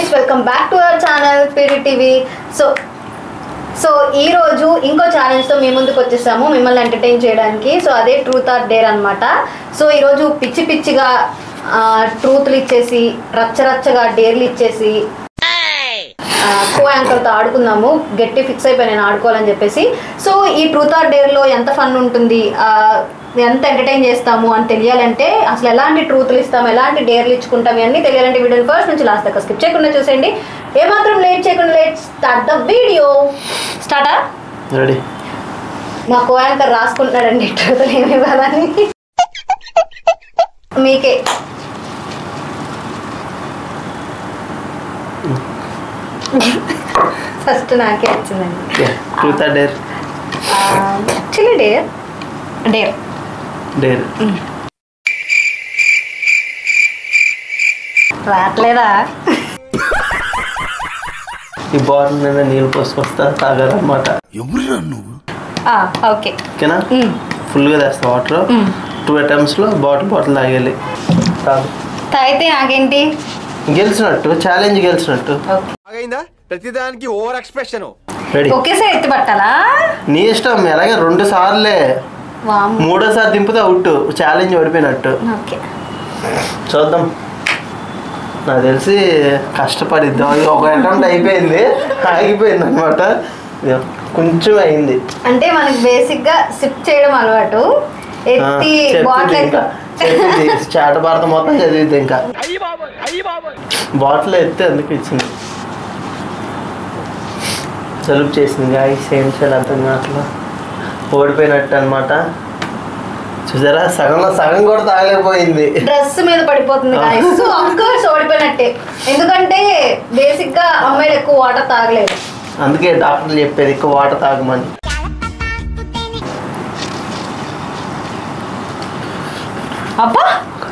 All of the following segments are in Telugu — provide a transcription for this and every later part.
guys, welcome back to our channel PDTV. So ఈ రోజు ఇంకో ఛాలెంజ్ తో మీ ముందుకు వచ్చేసాము మిమ్మల్ని ఎంటర్టైన్ చేయడానికి. సో అదే ట్రూత్ ఆర్ డేర్ అన్నమాట. సో ఈ రోజు పిచ్చి పిచ్చిగా ట్రూత్లు ఇచ్చేసి రచ్చరచ్చగా డేర్లు ఇచ్చేసి కో యాంకర్తో ఆడుకుందాము. గట్టి ఫిక్స్ అయిపోయి నేను ఆడుకోవాలని చెప్పేసి. సో ఈ ట్రూత్ ఆర్ డేర్లో ఎంత ఫన్ ఉంటుంది, ఎంత ఎంటర్టైన్ చేస్తాము అని తెలియాలంటే, అసలు ఎలాంటి ట్రూత్లు ఇస్తాము, ఎలాంటి డేర్లు ఇచ్చుకుంటాము ఇవన్నీ తెలియాలంటే వీడియోని ఫస్ట్ నుంచి లాస్ట్ దాకా స్కిప్ చేయకుండా చూసేయండి. ఏమాత్రం లేట్ చేయకుండా లెట్స్ స్టార్ట్ ద వీడియో. స్టార్టా? రెడీ. మా కో యాంకర్ రాసుకుంటున్నాడండి ట్రూత్లు ఏమి ఇవ్వాలని. మీకే ఫస్ట్ నాకే వచ్చిందండి. Truth or dare? Actually dare. రావట్లేదా? ఈ బాటిల్ మీద నీళ్ళు పోసుకొస్తా తాగాలన్నమాట. ఓకే ఓకేనా? ఫుల్గా తెస్తా వాటర్. 2 attempts లో బాటిల్ తాగేయాలి. తాగితే నాకేంటి? గెలిచినట్టు, ఛాలెంజ్ గెలిచినట్టు. ప్రతిదానికి ఓవర్ ఎక్స్ప్రెషన్. రెడీ? ఒకేసారి ఎత్తి పట్టాలా? నీ ఇష్టం. ఎలాగే 2 సార్లే. మూడోసారి దింపితే అవుట్, ఛాలెంజ్ ఓడిపోయినట్టు. ఓకే చూద్దాం. నాకు తెలిసి కష్టపడిద్దాం. ఒక అటెంప్ట్ అయిపోయింది, ఆగిపోయింది అనమాట. కొంచెం అయింది అంటే మనకి బేసిక్ గా సిప్ చేయడం అలవాటు. ఎత్తి బాటిల్ చాట భారతం మొత్తం చదివిద్ది. ఇంకా బాటిల్ ఎత్తే అందుకు ఇచ్చింది. జలుబు చేసింది గాయస్. ఏం చేయాలి అర్థం కావట్లా. ఓడిపోయినట్టు అనమాట. చూసారా, సగంలో సగం కూడా తాగలేకపోయింది. డ్రెస్ మీద పడిపోతుంది గాయస్. సో ఆఫ్ కోర్స్ ఓడిపోయినట్టే. ఎందుకంటే బేసిక్ గా అమ్మాయిలు ఎక్కువ వాటర్ తాగలేదు. అందుకే డాక్టర్లు చెప్పేది ఎక్కువ వాటర్ తాగమని. అబ్బా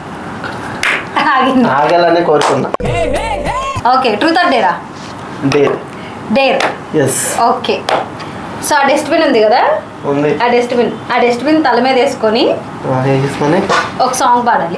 ఆగాలనే కోరుకున్నా. ఓకే ట్రూత్ ఆర్ డేరా? డేర్. ఎస్. ఓకే. సో ఆ డస్ట్బిన్ ఉంది కదా, ఉంది. ఆ డస్ట్బిన్ తల మీద వేసుకొని ఒక సాంగ్ పాడాలి.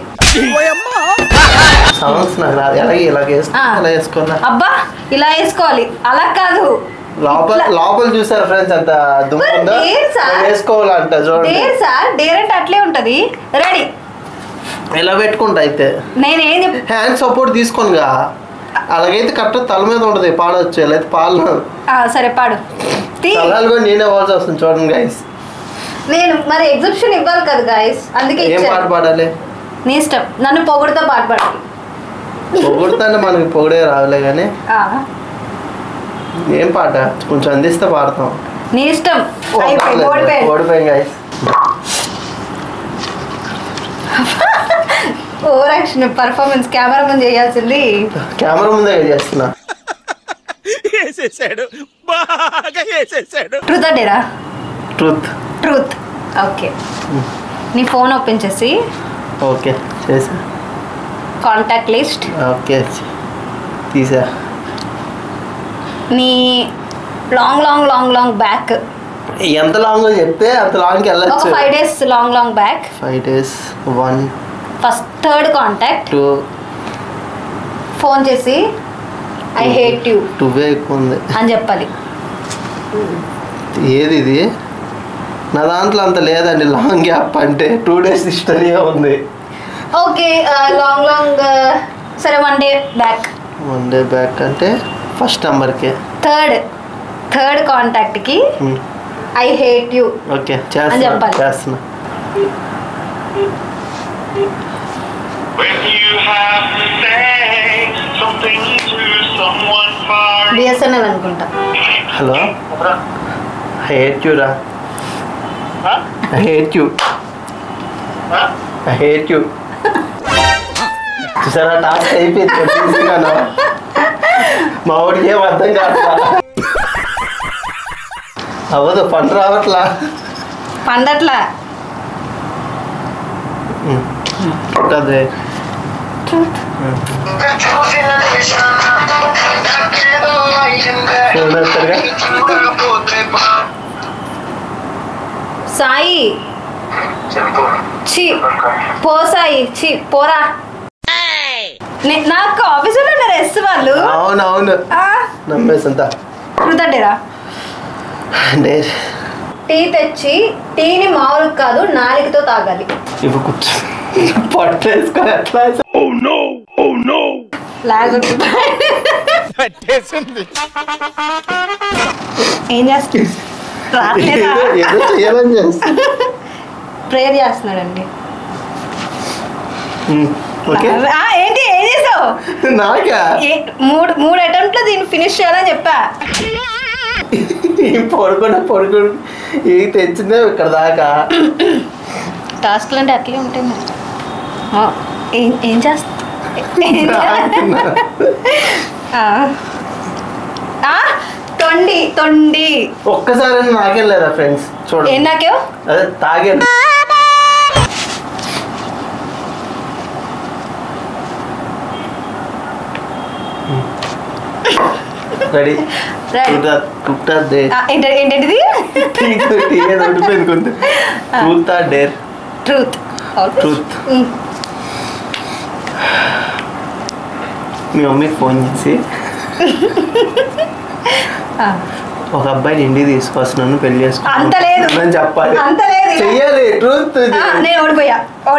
సాంగ్స్ నాకు రాదు. ఇలాగే వేసుకోవాలా? అబ్బా ఇలా వేసుకోవాలి, అలా కాదు. లోపల చూసారు ఫ్రెండ్స్, అంత దుమ్ము వేసుకోవాలంట. చూడండి, డేర్ అంటే అట్లే ఉంటది. రెడీ? ఇలా పెట్టుకుంటా. అయితే నేనేం హ్యాండ్ సపోర్ట్ తీసుకోనిగా. అలాగైతే కరెక్ట్ తల మీద ఉంటది, పాడవచ్చు. ఇలా అయితే పాడను. సరే పాడు. సలహాలు కూడా నేనే ఇవ్వాల్సి వస్తుంది. చూడండి గైస్, నేను మరి ఎగ్జిబిషన్ ఇవ్వాలి కదా గైస్, అందుకే ఏం పాట పాడాలి? నీ ఇష్టం. నన్ను పొగుడుతో పాట పాడాలి. పొగుడుతానే మనకి పొగిడే రావులే కానీ ఏం పాట కొంచెం అందిస్తే పాడతాం. నీ ఇష్టం. ఓడిపోయాం guys. Over action performance camera ముందు చేయాల్సింది. కెమెరా ముందే చేస్తున్నా. ట్రూత్ ఆర్ డేరా? ట్రూత్. ఓకే. నీ ఫోన్ ఓపెన్ చేసి. ఓకే చేసా. Contact list. ఓకే తీసా. నీ లాంగ్ బ్యాక్. ఎంత లాంగ్ చెప్తే అంత లాంగ్కి వెళ్ళచ్చు. 5 days long back. 5 days. 1 first third contact. 2 phone చేసి ఐ హేట్ యూ 2 ఎక్కువ ఉంది అని చెప్పాలి. ఏది ఇది? నా దాంట్లో అంత లేదండి. లాంగ్ గ్యాప్ అంటే 2 days హిస్టరీ ఉంది. ఓకే లాంగ్ సరే 1 day బ్యాక్. 1 day బ్యాక్ అంటే ఫస్ట్ నెంబర్కి థర్డ్ కాంటాక్ట్కి ఐ హేట్ యూ. ఓకే చేస్తున్నా. బిఎస్ఎన్ఎల్ అనుకుంటా. హలో, ఐ హేట్ యూ రా. I hate you. చూసారా, టాస్క్ అయిపోయింది. మా వాడికి ఏం అర్థం కావట్లా. అవ్వదు, పండు రావట్లా. పండట్లా. అదే సాయి చి పో సాయి చి పోరా. నాకు ఆఫీసులో ఉన్నారు ఎస్ వాళ్ళు. అవునవును నమ్మేసంతా ట్రూత్ డేర్. టీ తెచ్చి టీని మామూలు కాదు నాలుగుతో తాగాలి. ఇప్పుడు కూర్చో పట్టేసుకొని ఎట్లా ఏం చేస్తుంది ఏదో చేయాలని చేస్తా. ప్రేయర్ చేస్తున్నాడండి. ఓకే ఏంటి ఏం చేసావు? నాకా మూడు అటెంప్ట్ లో దీన్ని ఫినిష్ చేయాలని చెప్పా. పడుకోండి ఇది తెచ్చిందే ఇక్కడ దాకా. టాస్క్లు అంటే అట్లే ఉంటాయి మరి. ఏం చేస్తా తొండి ఒక్కసారి నాకేం లేదా ఫ్రెండ్స్ చూడండి. ఏం నాకేవ్ అదే తాగాను. రెడీ ఏంటంటిది? ట్రూత్ మీ మమ్మీకి ఫోన్ చేసి ఒక అబ్బాయిని ఇంటికి తీసుకొస్తున్నాను పెళ్లి చేసుకున్నాను చెప్పాలి. చెయ్యాలి ట్రూత్. నేను ఓడిపోయా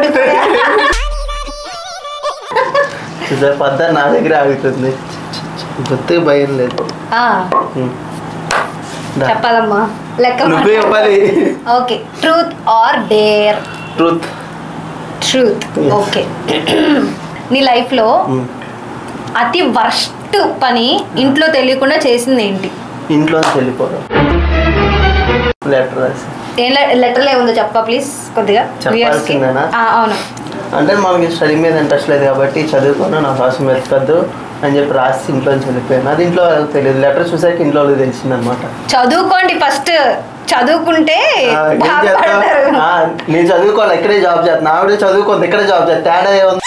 పద్ధతి నా దగ్గర ఆగుతుంది. గుర్తుకు భయం లేదు. చెప్పాలమ్మా లెక్క నువ్వే చెప్పాలి. Okay truth or dare? Truth. Okay నీ లైఫ్ లో అతి వర్స్ట్ పని ఇంట్లో తెలియకుండా చేసింది ఏంటి? ఇంట్లో వెళ్ళిపోవడం. లెటర్ రాసి. ఏం లెటర్లో ఏముందో చెప్పా ప్లీజ్ కొద్దిగా. చెప్పాల్సిందేనా? అవును. అంటే మనకి స్టడీ మీద ఇంట్రెస్ట్ లేదు కాబట్టి చదువుకోను నా కోసం వెతకద్దు అని చెప్పి రాసి ఇంట్లో వెళ్ళిపోయాను. అది ఇంట్లో వాళ్ళకి తెలియదు. లెటర్ చూసాక ఇంట్లో వాళ్ళకి తెలిసింది అనమాట. చదువుకోండి ఫస్ట్. చదువుకుంటే నేను చదువుకోవాలి ఇక్కడే జాబ్ చేస్తాను. ఆవిడ చదువుకోండి ఇక్కడే జాబ్ చేస్తా. తేడా ఏముంది?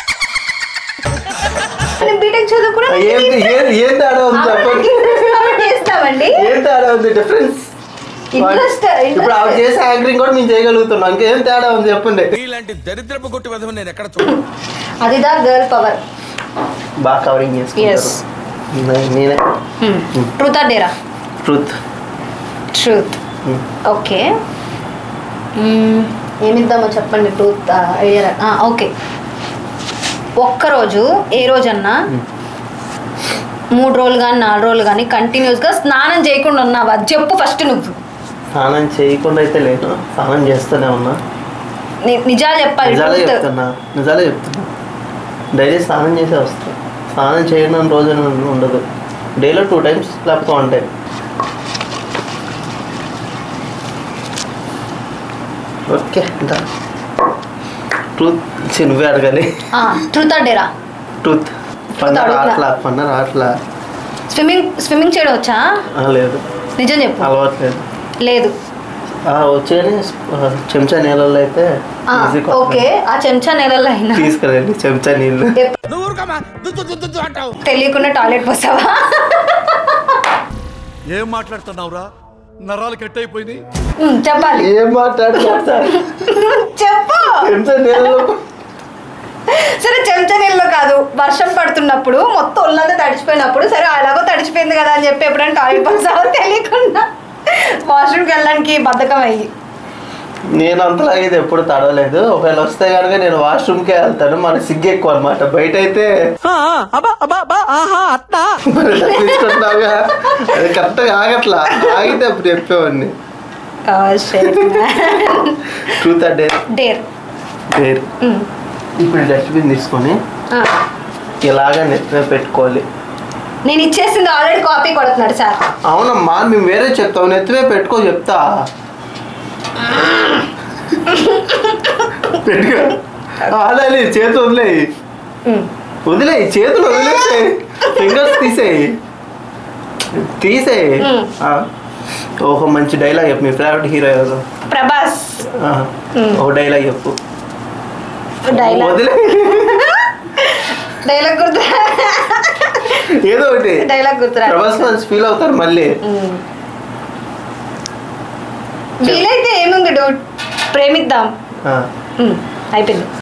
బీటెక్ చదువుకున్నా ఏం తేడా ఉంది చెప్పండి. ఏం తేడా ఉంది? డిఫరెన్స్. ఇప్పుడు ఆవిడ చేసే యాంకరింగ్ కూడా మేము చేయగలుగుతున్నాం. ఇంకేం తేడా ఉంది చెప్పండి. అది దా గర్ల్ పవర్. బాగా కవరింగ్ చేసుకుంటారు. నేనే. ట్రూత్ ఆర్ డేరా? ట్రూత్. ఓకే ఏమిద్దామో చెప్పండి. Truth idea. ఓకే ఒక్కరోజు ఏ రోజన్నా 3 రోజులు కానీ 4 రోజులు కానీ కంటిన్యూస్గా స్నానం చేయకుండా ఉన్నావా? చెప్పు ఫస్ట్. నువ్వు స్నానం చేయకుండా అయితే లేదు. స్నానం చేస్తూనే ఉన్నా. నిజాలు చెప్పాలి. నిజాలే చెప్తున్నా. డైలీ స్నానం చేసే వస్తా. స్నానం చేయడం రోజు ఉండదు. డేలో 2 times లేకపోతే 1 time. Okay truth. నువ్వే అడగాలి. ట్రూత్ ఆర్ డేరా? ట్రూత్. పన్న రాట్లా. స్విమ్మింగ్ చేయడం వచ్చా? లేదు. నిజం చెప్పు. అలవాట్లేదు. లేదు. వచ్చేది చెంచా నీళ్ళల్లో అయితే. ఓకే ఆ చెంచా నీళ్ళల్లో అయినా తీసుకెళ్ళండి. చెంచా నీళ్ళు తెలియకుండా టాయిలెట్ పోసావా? ఏం మాట్లాడుతున్నావురా? నరాలు కట్ అయిపోయింది. చెప్పాలి. ఏం మాట్లాడుతున్నా చెప్పు. చెంచా నీళ్ళలో. సరే చెంచా నీళ్ళలో కాదు, వర్షం పడుతున్నప్పుడు మొత్తం ఒళ్ళంతా తడిచిపోయినప్పుడు సరే అలాగో తడిచిపోయింది కదా అని చెప్పి ఎప్పుడైనా టాయిలెట్ పోసావో తెలియకుండా వాష్రూమ్కి వెళ్ళడానికి బద్ధకం అయ్యి. నేను అంతలాగైతే ఎప్పుడు తడవలేదు. ఒకవేళ వస్తే కనుక నేను వాష్రూమ్కే వెళ్తాను. మనకి సిగ్గు ఎక్కువ అనమాట. బయట అయితే తప్పించుకుంటున్నావుగా అది కరెక్ట్గా ఆగట్లా. ఆగితే అప్పుడు చెప్పేవాడిని. Truth or dare? డేర్. ఇప్పుడు డస్ట్బిన్ తీసుకొని ఇలాగా నెత్తిన పెట్టుకోవాలి. నేను ఇచ్చేసింది ఆల్రెడీ కాపీ కొడుతున్నాడు సార్. అవునమ్మా మేము వేరే చెప్తాం. నెత్తిమే పెట్టుకో చెప్తా. పెట్టుకో. ఆడాలి. చేతులు వదిలేయి. చేతులు వదిలేసేయి. ఫింగర్స్ తీసేయి. ఒక మంచి డైలాగ్ చెప్పు. మీ ఫేవరెట్ హీరో ఎవరు? ప్రభాస్. ఒక డైలాగ్ చెప్పు. డైలాగ్ గుర్తు ఏదో ఒకటి. డైలాగ్ గుర్తురా. ప్రభాస్ ఫ్యాన్స్ ఫీల్ అవుతారు మళ్ళీ. వీలైతే ఏముంది డూడ్, ప్రేమిద్దాం. అయిపోయింది.